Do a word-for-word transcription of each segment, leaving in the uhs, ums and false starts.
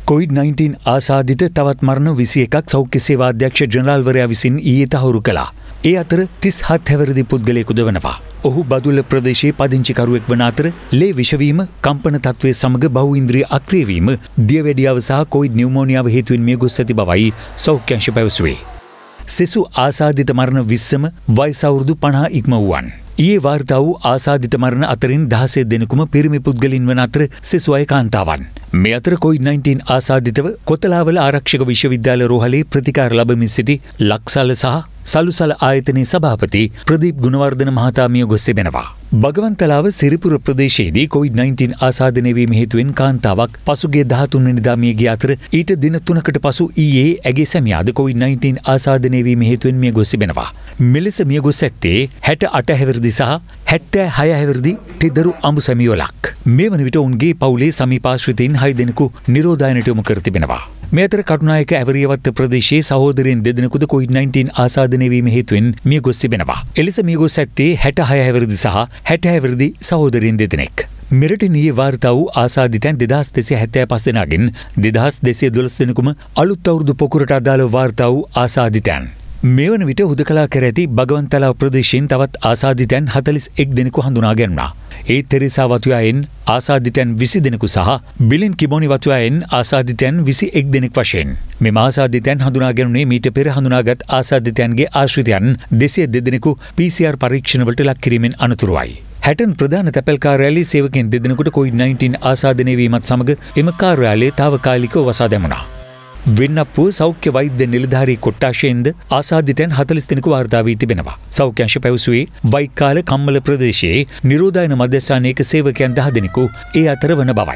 Covid nineteen ආසාදිත තවත් මරණ විසි එකක් සෞඛ්‍ය සේවා අධ්‍යක්ෂ ජනරාල්වරයා විසින් ඊයේ තහවුරු කළා. ඒ අතර තිස් හත් හැවිරිදි පුද්ගලයෙකුද වනවා. ඔහු බදුල්ල ප්‍රදේශයේ පදිංචිකරුවෙක් වන අතර ලේ විෂවීම, කම්පන තත්ත්වය සමග බහු ඉන්ද්‍රිය අක්‍රිය වීම, දියවැඩියාව සහ කොවිඩ් නියුමෝනියාව හේතුවෙන් මිය ගොස් ඇති බවයි සෞඛ්‍ය අංශ පැවසුවේ. සෙසු ආසාදිත මරණ විස්සම වයස අවුරුදු පනහ ඉක්ම වූවන්. ඊයේ වාර්තා වූ ආසාදිත මරණ අතරින් දහසේ දෙනෙකුම පිරිමි පුද්ගලින් වන අතර සෙසු අය කාන්තාවන්. මේ අතර කොවිඩ් නයින්ටීන් ආසාදිතව කොතලාවල ආරක්ෂක විශ්වවිද්‍යාල රෝහලේ ප්‍රතිකාර ලබමින් සිටි ලක්සල සහ සලුසල ආයතනයේ සභාපති ප්‍රදීප් ගුණවර්ධන මහතා මිය ගොස් තිබෙනවා. බගවන්තලාව සිරිපුර ප්‍රදේශයේදී කොවිඩ් නයින්ටීන් ආසාදනය වීම හේතුවෙන් කාන්තාවක් පසුගිය දහතුන් වෙනිදා මිය ගිය අතර ඊට දින තුනකට පසු ඊයේ ඇගේ සැමියාද කොවිඩ් නයින්ටීන් ආසාදනය වීම හේතුවෙන් මිය ගොස් තිබෙනවා. මෙලෙස මිය ගොස් ඇත්තේ හැට අට හැවිරිදි සහ හැත්තෑ හය හැවිරිදි තිදරු අඹු සැමියෝලක්. මේ වන විට ඔවුන්ගේ පවුලේ සමීපාශ්‍රිතයින් හය දෙනෙකු නිරෝධායනයට යොමු කර තිබෙනවා. මේ අතර කටුනායක ඇවරියවත්ත ප්‍රදේශයේ සහෝදරයන් දෙදෙනෙකුද කොවිඩ් නයින්ටීන් ආසාදනය වීම හේතුවෙන් මිය ගොස් තිබෙනවා. එලෙස මිය ගොස් ඇත්තේ හැට හය හැවිරිදි සහ හැට හැවිරිදි සහෝදරයන් දෙදෙනෙක්. මෙරටින් ඊයේ වාර්තා වූ ආසාදිතයන් දෙදහස් දෙසිය හැත්තෑ පහ දෙනාගෙන් දෙදහස් දෙසිය දොළොස් දෙනෙකුම අලුත් අවුරුදු පොකුරට අදාළව වාර්තා වූ ආසාදිතයන්. මේ වන විට හුදකලා කර ඇති බගවන්තලාව ප්‍රදේශයෙන් තවත් ආසාදිතයන් හතළිස් එක් දෙනෙකු හඳුනා ගැනුණා. ඒ තෙරේසා වතුයායෙන් ආසාදිතයන් විසි දෙනෙකු සහ බිලින් කිමෝනි වතුයායෙන් ආසාදිතයන් විසි එක් දෙනෙක් වශයෙන්. මෙම ආසාදිතයන් හඳුනා ගැනුණේ මීට පෙර හඳුනාගත් ආසාදිතයන්ගේ ආශ්‍රිතයන් දෙසිය දෙදෙනෙකු පී සී ආර් පරීක්ෂණවලට ලක් කිරීමෙන් අනතුරුවයි. හැටන් ප්‍රධාන තැපැල් කාර්යාලයේ සේවකයන් දෙදෙනෙකුට කොවිඩ් නයින්ටීන් ආසාදනය වීමත් සමග එම කාර්යාලය තාවකාලිකව වසා දැමුණා. වෙන්නප්පුව සෞඛ්‍ය වෛද්‍ය නිලධාරී කොට්ටාශයෙන්ද ආසාදිතයන් හතළිස් දෙනෙකු වාර්තා වී තිබෙනවා. සෞඛ්‍ය අංශ පැවසුවේ වයිකාල කම්මල ප්‍රදේශයේ නිරෝධායන මධ්‍යස්ථානයක සේවකයන් දහ දෙනෙකු ඒ අතර වන බවයි.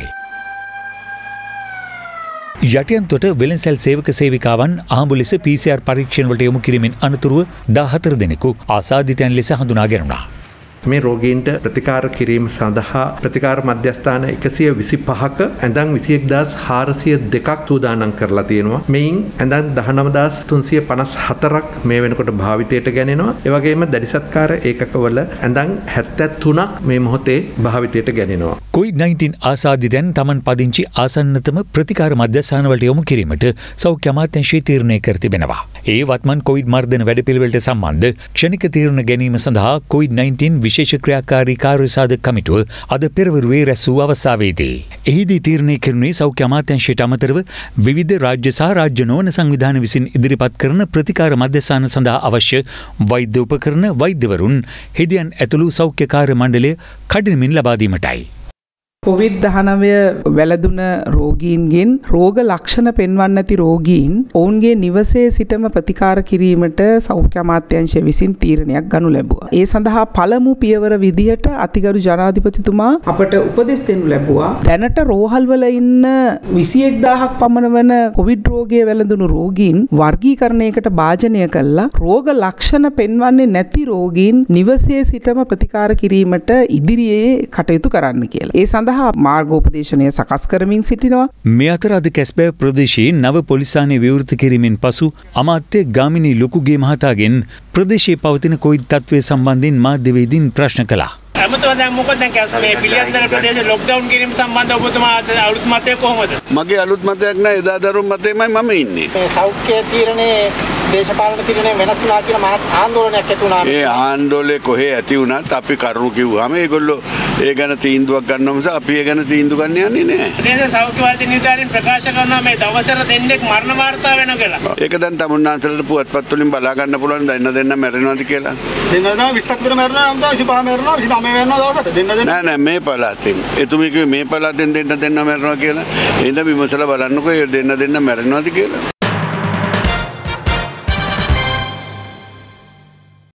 යටියන්තොට වෙළෙන්සැල් සේවක සේවිකාවන් ආඹු ලෙස පී සී ආර් පරීක්ෂණවලට යොමු කිරීමෙන් අනතුරුව දාහතර දෙනෙකු ආසාදිතයන් ලෙස හඳුනා ගැනුණා. මේ රෝගීන්ට ප්‍රතිකාර කිරීම සඳහා ප්‍රතිකාර මධ්‍යස්ථාන එකසිය විසිපහක ඇඳන් විසි එක්දාස් හාරසිය දෙකක් සූදානම් කරලා තියෙනවා. මෙයින් ඇඳන් දහනවදාස් තුන්සිය පනස් හතරක් මේ වෙනකොට භාවිතයට ගැනෙනවා. ඒ වගේම දැඩිසත්කාර ඒකකවල ඇඳන් හැත්තෑ තුනක් මේ මොහොතේ භාවිතයට ගැනෙනවා. කොවිඩ් නයින්ටීන් ආසාදිතයන් තමන් පදිංචි ආසන්නතම ප්‍රතිකාර මධ්‍යස්ථානවලට යොමු කිරීමට සෞඛ්‍ය අමාත්‍යාංශය තීරණය කර තිබෙනවා. ඒ වත්මන් කොවිඩ් මර්ධන වැඩපිළිවෙලට සම්බන්ධ ක්ෂණික තීරණ ගැනීම සඳහා කොවිඩ් නයින්ටීන් විශේෂ ක්‍රියාකාරී කාර්යසාධක කමිටුව අද පෙරවරුවේ රැස් වූ අවස්ථාවේදී එහිදී තීරණය කෙරුණේ සෞඛ්‍ය අමාත්‍යාංශයට අමතරව විවිධ රාජ්‍ය සහ රාජ්‍ය නොවන සංවිධාන විසින් ඉදිරිපත් කරන ප්‍රතිකාර මධ්‍යස්ථාන සඳහා අවශ්‍ය වෛද්‍ය උපකරණ වෛද්‍යවරුන් හෙදියන් ඇතුළු සෞඛ්‍ය කාර්ය මණ්ඩලය කඩිනමින් ලබා දීමටයි. කොවිඩ් දහනවය වැළඳුන රෝගීන්ගෙන් රෝග ලක්ෂණ පෙන්වන්න ඇති රෝගීන් ඔවුන්ගේ නිවසේ සිටම ප්‍රතිකාර කිරීමට සෞඛ්‍ය අමාත්‍යාංශය විසින් තීරණයක් ගනු ලැබුවා. ඒ සඳහා පළමු පියවර විදිහට අතිගරු ජනාධිපතිතුමා අපට උපදෙස් දෙනු ලැබුවා. දැනට රෝහල්වල ඉන්න විසි එක්දාහක් පමණ වන කොවිඩ් රෝගයේ වැළඳුණු රෝගීන් වර්ගීකරණයකට භාජනය කළා. රෝග ලක්ෂණ පෙන්වන්නේ නැති රෝගීන් නිවසේ සිටම ප්‍රතිකාර කිරීමට ඉදිරියේ කටයුතු කරන්න කියලා. ඒ සඳහා මාර්ගෝපදේශනය සකස් කරමින් සිටිනවා. මේ අතර අද කැස්බෑ ප්‍රදේශයේ නව පොලිසානය විවෘත කිරීමෙන් පසු අමාත්‍ය ගාමිණී ලොකුගේ මහතාගෙන් ප්‍රදේශයේ පවතින කොවිඩ් තත්ත්වය සම්බන්ධයෙන් මාධ්‍යවේදීන් ප්‍රශ්න කළා. අමතව දැන් මොකද දැන් කැස් මේ පිළියන්දර ප්‍රදේශයේ ලොක්ඩවුන් කිරීම සම්බන්ධව ඔබතුමා අලුත් මතය කොහොමද? මගේ අලුත් මතයක් නෑ එදා දරුම් මතයමයි මම ඉන්නේ. මේ සෞඛ්‍ය තීරණේ දේශපාලන තීරණේ වෙනස් වුණා කියලා මහත් ආందోලනයක් ඇති වුණා. ඒ ආందోලනේ කොහේ ඇති වුණත් අපි කරුණු කිව්වම ඒගොල්ලෝ ඒ ගැන තීන්දුවක් ගන්නවා මිස අපි ඒ ගැන තීන්දුව ගන්න යන්නේ නෑ. ඒ සෞඛ්‍ය වෛද්‍ය නිලධාරීන් ප්‍රකාශ කරනවා මේ දවසට දෙන්නෙක් මරණ වාර්තා වෙනවා කියලා. ඒක දැන් තමුන්නාන්සලට පුවත්පත් වලින් බලා ගන්න පුළුවන් දෙන්න දෙන්න මැරෙනවද කියලා. දෙන්නා විස්සක් විතර මැරෙනවා අම්දා විසිපහ මැරෙනවා විසිනමය මැරෙනවා දවසට දෙන්න දෙන්න. නෑ නෑ මේ පළාතෙන්. එතුමිය කිව්වේ මේ පළාතෙන් දෙන්න දෙන්න මැරෙනවා කියලා. එහෙනම් විමසලා බලන්නකෝ ඒ දෙන්න දෙන්න මැරෙනවද කියලා.